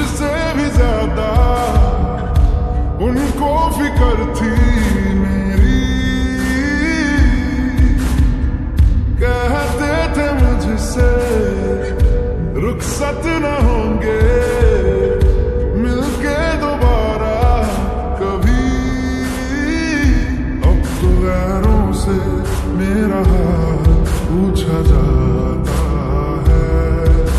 मुझसे भी ज्यादा उनको फिक्र थी मेरी। कहते थे मुझसे रुखसत न होंगे मिलके दोबारा कभी। अब तो गैरों से मेरा हाल पूछा जाता है।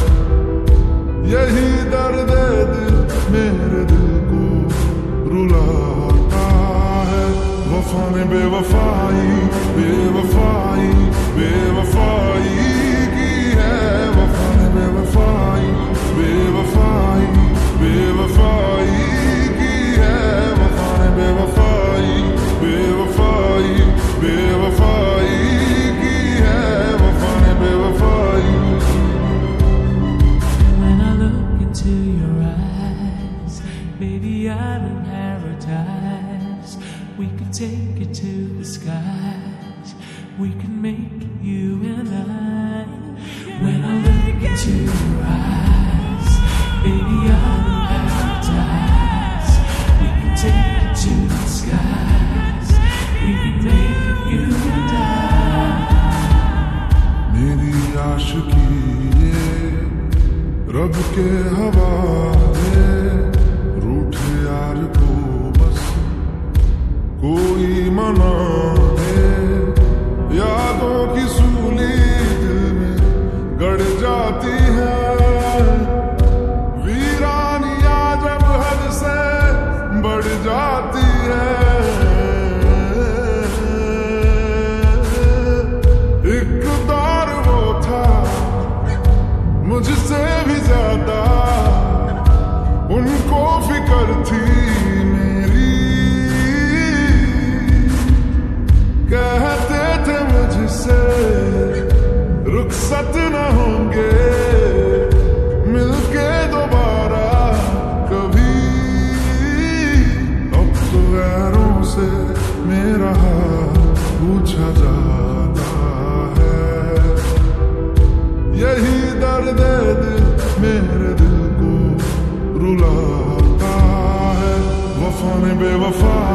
यही दर्द दिल मेरे दिल को रुलाता है। वफा ने बेवफाई बेवफाई बेवफाई की है। वफा ने बेवफाई बेवफाई बेवफाई की है। वफा ने बेवफाई बेवफाई बेवफाई की है। वफा ने बेवफाई। When I look into your eyes, baby, I'm in paradise. We could take it to the skies. We can make it you and I. When I look into your eyes, baby, I'm in paradise. We can take it to the skies. We can make it you and I. मेरी आशिकी ये रब के हवाले। रूठे यार को बस कोई मना दे। यादों की सूली दिल में गड़ जाती है। वीरानियां जब हद से बढ़ जाती है। एक दौर वो था मुझसे भी ज्यादा उनको फिक्र थी मेरी। कहते थे मुझसे रुखसत न होंगे मिलके दोबारा कभी। अब तो गैरों से मेरा हाल पूछा जाता है। यही दर्द दिल मेरे दिल को रुलाता है। वफा ने बेवफा